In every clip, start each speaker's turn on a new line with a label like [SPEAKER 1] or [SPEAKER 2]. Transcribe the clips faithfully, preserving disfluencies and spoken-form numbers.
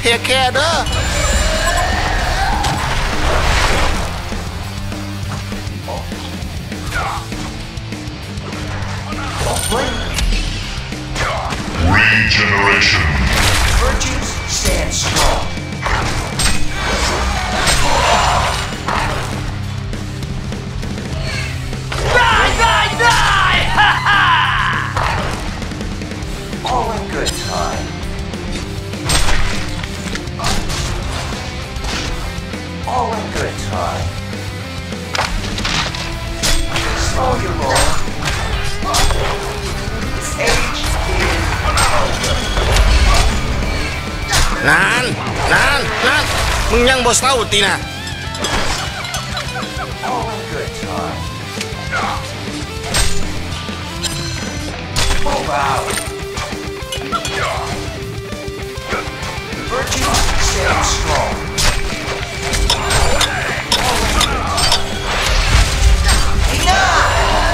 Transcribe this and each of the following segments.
[SPEAKER 1] Take care เด้อ
[SPEAKER 2] Regeneration.
[SPEAKER 3] Virtues stand strong.
[SPEAKER 4] Die, die, die! Ha ha!
[SPEAKER 3] All in good time. All in good time. Slow your roll. This age is over.
[SPEAKER 1] นานนานนานมึงยังบ่เศร้าตินะ
[SPEAKER 3] All in good time. Move out. The virtues stand strong. Enough!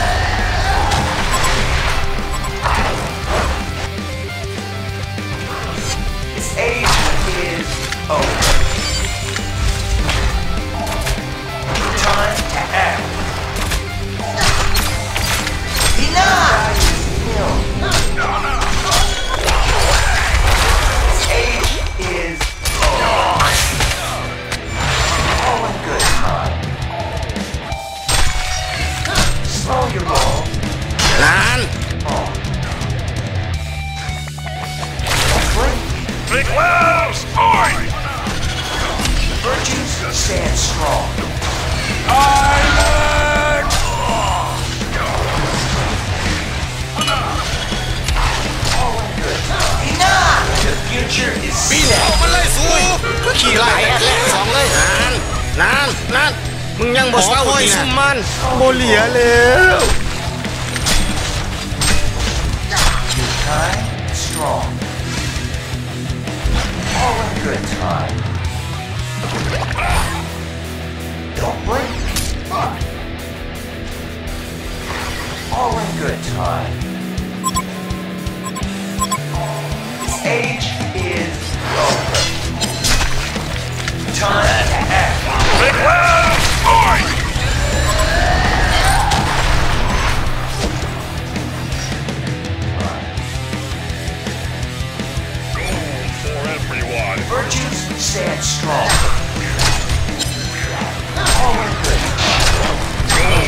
[SPEAKER 3] This age is over. Time to act. Enough! This age is over. All in good time. Slow your roll.
[SPEAKER 1] นาน
[SPEAKER 3] Blink.
[SPEAKER 2] Big Wells! Fine!
[SPEAKER 3] The virtues stand strong.
[SPEAKER 2] Island!
[SPEAKER 3] All in good time. Enough! The future is
[SPEAKER 1] ปีน
[SPEAKER 3] set.
[SPEAKER 1] เข้ามาเลยสูขี่ไล่แอดแลกสองเลยนานนานนานมึงยังบ่เศร้าตินะมันบ่เหลียแล้ว
[SPEAKER 3] Time strong. All in good time. Don't blink. All in good time. This age is over. Time to act.
[SPEAKER 2] Big Wells! Fine! Gold for everyone.
[SPEAKER 3] Virtues stand strong. All in good time.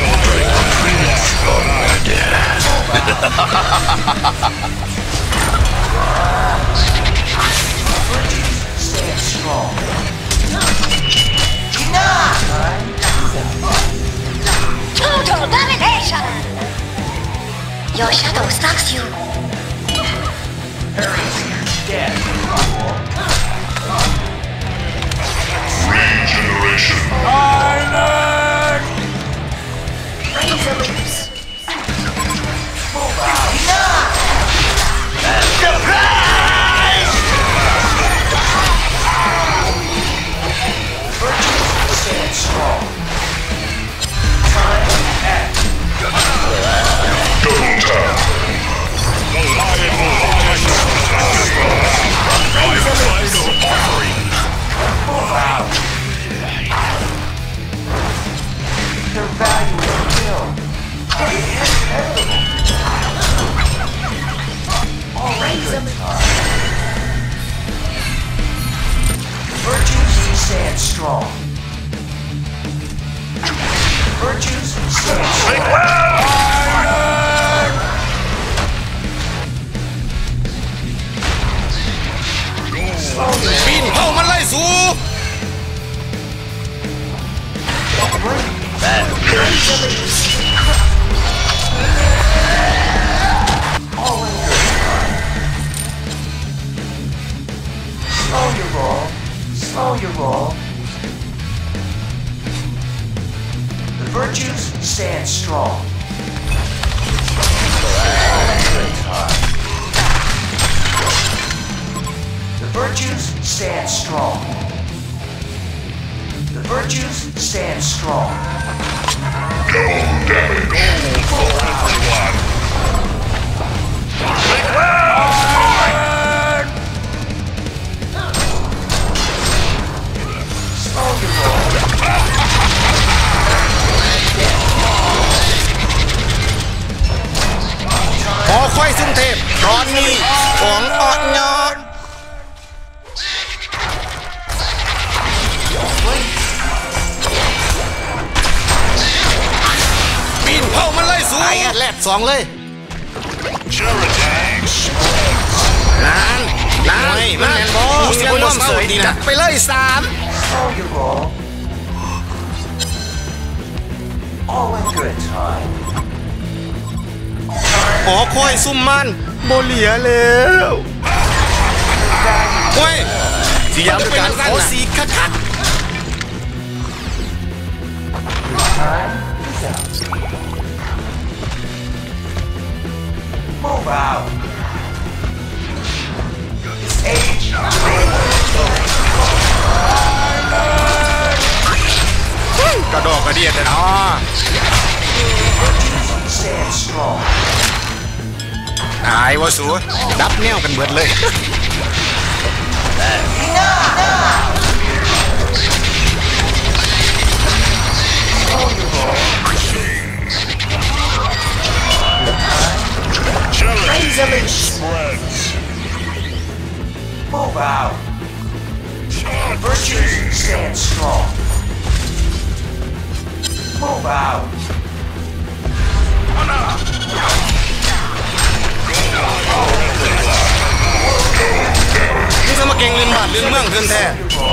[SPEAKER 3] Virtues stand strong. Enough!
[SPEAKER 5] Total domination! Your shadow stalks you.
[SPEAKER 3] Death.
[SPEAKER 2] Regeneration.
[SPEAKER 3] Island!
[SPEAKER 5] Razor leaves.
[SPEAKER 3] Move out. Enough!
[SPEAKER 4] Surprise!
[SPEAKER 3] Virtues stand strong. Time to act.
[SPEAKER 2] Double tap.
[SPEAKER 3] Move out. Their value is killed. It is inevitable. All in good time. Virtues stand strong. Virtues stand
[SPEAKER 2] Big
[SPEAKER 3] strong.
[SPEAKER 2] Wells!
[SPEAKER 3] Slowly.
[SPEAKER 1] ปีนเข้ามาเลยสู
[SPEAKER 3] All in good time. Slow your roll. Slow your roll. The virtues stand strong. All in good time. The virtues stand strong. The virtues stand strong.
[SPEAKER 2] Double damage. Gold for everyone. Big Wells! Fine!
[SPEAKER 1] สองเลย
[SPEAKER 2] Cherry spreads.
[SPEAKER 1] นานนานมันแมนบอลเสียงร่วมเสยดีนะจัดไปเลยสาม
[SPEAKER 3] Soldier ball. All in good time.
[SPEAKER 1] หอคอยซุ่มมันโบเหลียแล้วเฮ้ยสียามด้วยการขอสีคักคัก
[SPEAKER 3] Time is out. Move out. It's age.
[SPEAKER 1] กระดอกกระเดียดเลยเนาะ
[SPEAKER 3] Stand strong.
[SPEAKER 1] ตายวะสูดับแนวกันเบิดเลย
[SPEAKER 2] Cherry spreads.
[SPEAKER 3] Move out. Virtues stand strong. Move out.
[SPEAKER 1] นี่จะมาเก่งลืมบ้านลืมเมืองเกินแท้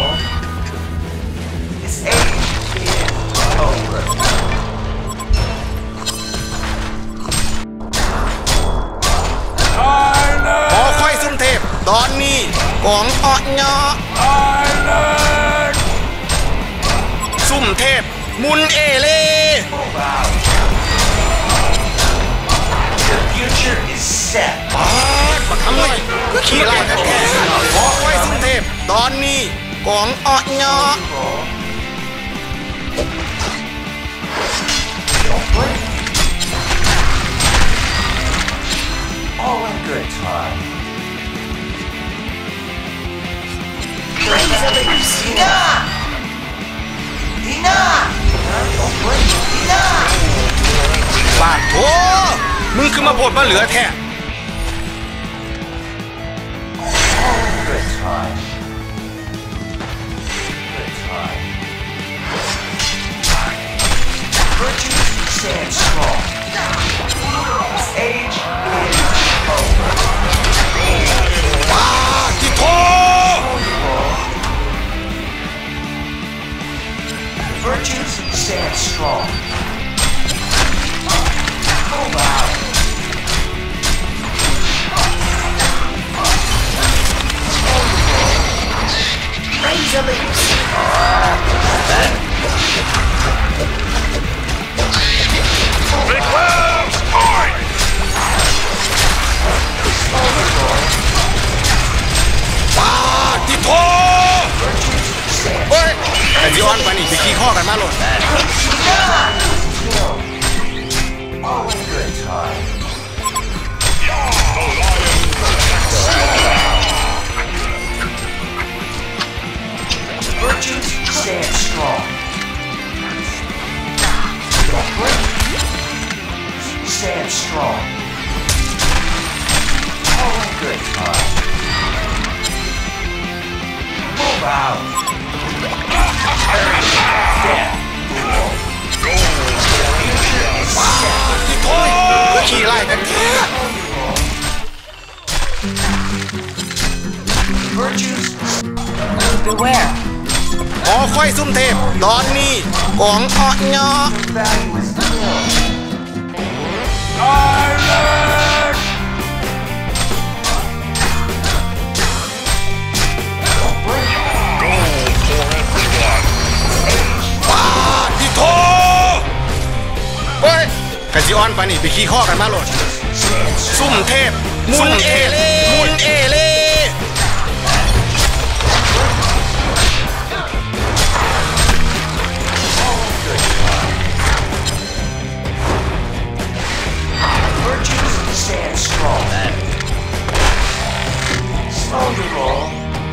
[SPEAKER 3] This age is over.
[SPEAKER 1] หอคอยซุ่มเทพตอนนี้ของอ่อนเงาะซุ่มเทพมุนเอเล่
[SPEAKER 3] Move out. The future is set.
[SPEAKER 1] ปาดบักทำไมขี้ไล่กันแค่หอคอยซุ่มเทพตอนนี้ของอ่อนเงาะ
[SPEAKER 3] All in good time.
[SPEAKER 5] Razor leaves.
[SPEAKER 3] Enough! Enough! Enough!
[SPEAKER 1] บาดโถมึงคือมาโพดมาเหลือแท้
[SPEAKER 3] All in good time. Good time. Virtues stand strong. This age is over.
[SPEAKER 1] บาดที่โถ
[SPEAKER 3] Virtues stand strong. Move out.
[SPEAKER 5] Razor leaves.
[SPEAKER 2] Big clouds. High.
[SPEAKER 1] บาดที่โถเฮ้ยแต่ที่อ้อนไปนี่ไปขี้ข้อกันมาโหลด
[SPEAKER 3] All in good time. Virtues stand strong. Stand strong. All in good time. Move out. Death. The future is set.
[SPEAKER 1] ที่โถขี้ไล่กันแค่
[SPEAKER 3] Virtues
[SPEAKER 5] Beware.
[SPEAKER 1] หอคอยซุ่มเทพตอนนี้ของอ่อนเงาะ
[SPEAKER 3] value is nil.
[SPEAKER 2] Gold for everyone.
[SPEAKER 1] บาดที่โถเฮ้ยแต่ที่อ้อนไปนี่ไปขี้ข้อกันมาโหลด ซุ่มเทพมุนเอเล่มุนเอเล่
[SPEAKER 3] Virtues stand strong. Slowly roll.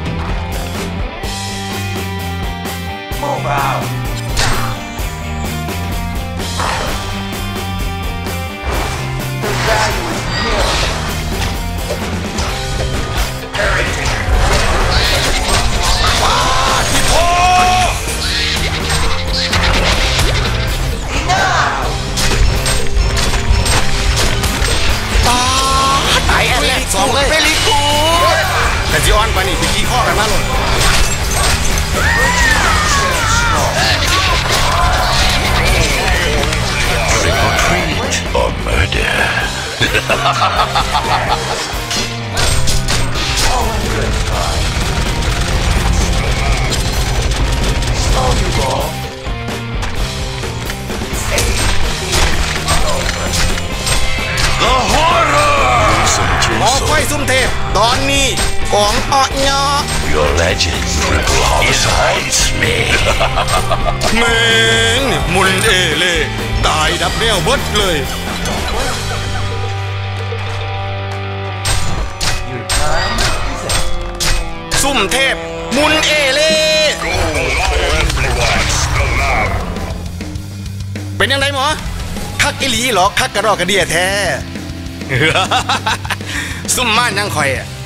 [SPEAKER 3] Move out. The value is nil. Heritage.
[SPEAKER 1] ที่โถ
[SPEAKER 3] Enough!
[SPEAKER 1] อ่อนปานนี้ไปขี้ข้อกันมาโลด
[SPEAKER 2] Trick or treat or murder. The horror!
[SPEAKER 1] หมอไฟซุ่มเทพตอนนี้ของอ้อยอ
[SPEAKER 2] Your legend, triple homicides me.
[SPEAKER 1] แม่งมุนเอเล่ตายดับแนวเบิดเลย
[SPEAKER 3] Your time is up.
[SPEAKER 1] ซุ่มเทพมุนเอเล่
[SPEAKER 2] Go everyone, still now.
[SPEAKER 1] เป็นยังไงหมอคักอีหลีหรอคักกระรอกกระเดียแท้ ซุ่มม่านยังคอยอ่ะ